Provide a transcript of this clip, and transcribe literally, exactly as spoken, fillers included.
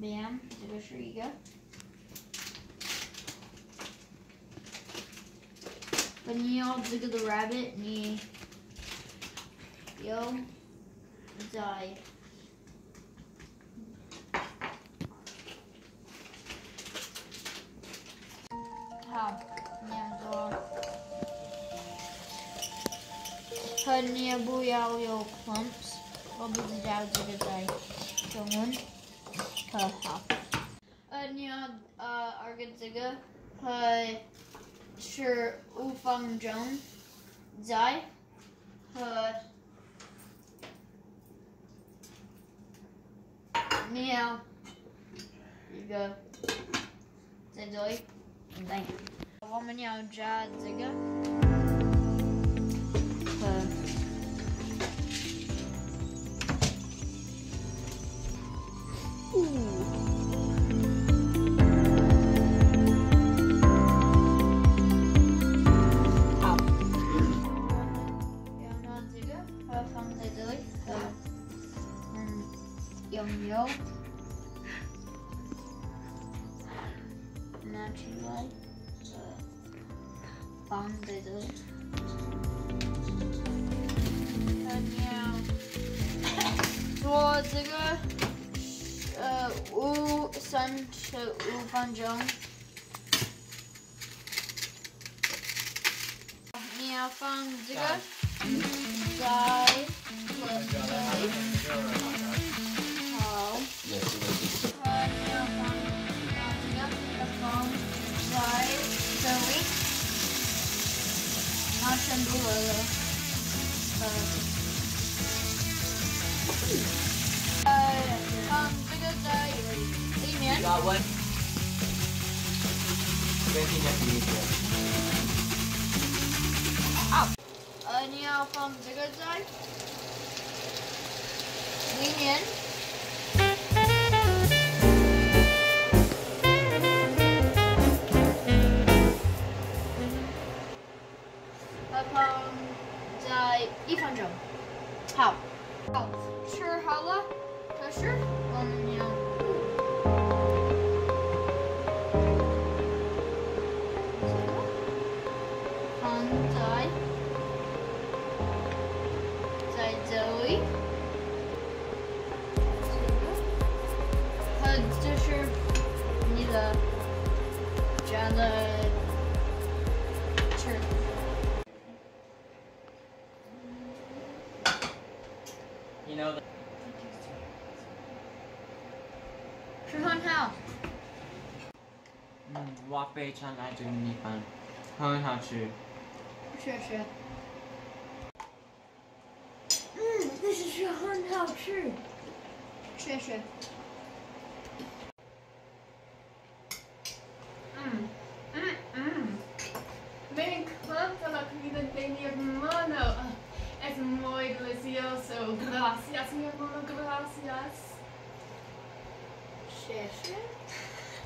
Bam，这个是一个。那你要这个的 rabbit， 你有在好，你要做，和你也不要有 clumps， 我不知道这个在中文，可好。呃，你要呃二个这个和是五分钟在和你要一个在这里，对，我们要加这个和呜。有没有拿出来，呃，放在这里。那你要做这个，呃，五三十五分钟。你要放这个在这里。 Yes, it was. Uh, yeah, um, uh, yeah, the phone slide the week. Not sure do the uh um because uh 里面 Got one. Breaking up the meter. 好，呃，你要放这个在里面。放在一分钟。好，好，吃好了，可是我们要放在在这里，和这是你的这样的吃。 You know the 是很好。 嗯，我非常爱这个米饭，很好吃。 是是。嗯，这是很好吃。是是。 Mm. Mm, mm. Me encanta la comida de mi hermano. Es muy delicioso. Gracias, mi hermano, gracias. Sí, sí.